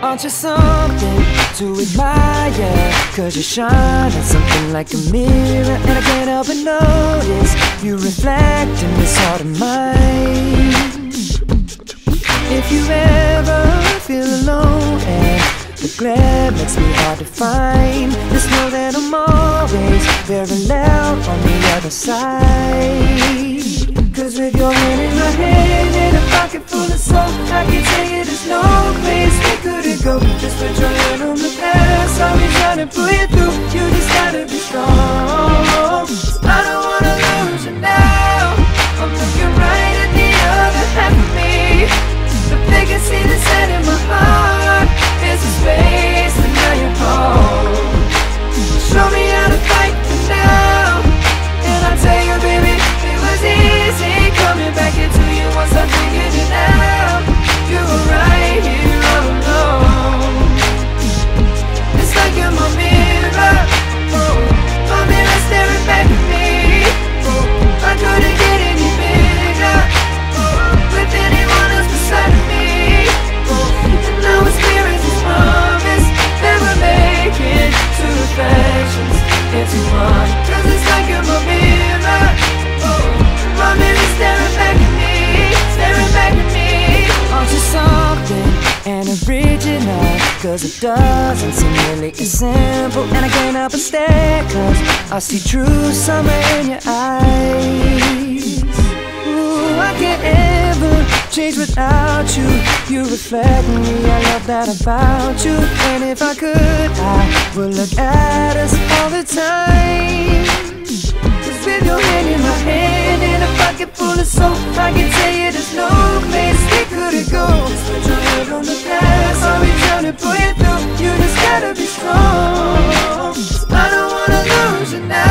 Aren't you something to admire? 'Cause you shine on something like a mirror, and I can't help but notice you reflect in this heart of mine. If you ever feel alone and the glare makes me hard to find, just know that I'm always very loud on the other side. 'Cause with your hand in my hand and a pocket full of soap, I can tell you there's no place we couldn't go. Just put your hand on the past, I'll be trying to pull you through. You just gotta be strong. I don't wanna lose you now. I'm looking right at the other half of me. If they can see the sand in my heart, there's a space and now you're home. Show me how to fight for now, and I'll tell you, baby, it was easy coming back into you once I figured it out. You were right here all alone. It's like you're my mirror, oh, my mirror staring back at me. Oh, I couldn't get any bigger, oh, with anyone else beside of me. Oh, and now it's clear as this promise that we're making two reflections into one. 'Cause it's like you're my mirror, oh, my mirror staring back at me, staring back at me. Aren't you something and original? 'Cause it doesn't seem really as simple, and I can't help but stare, 'cause I see true summer in your eyes. Ooh, I can't ever change without you. You reflect me, I love that about you. And if I could, I would look at us all the time. 'Cause with your hand in my hand and a pocket full of soap, I can tell you there's no place we couldn't go. Just put your head on the past, I'll be trying to pull you through. You just gotta be strong. I don't wanna lose you now.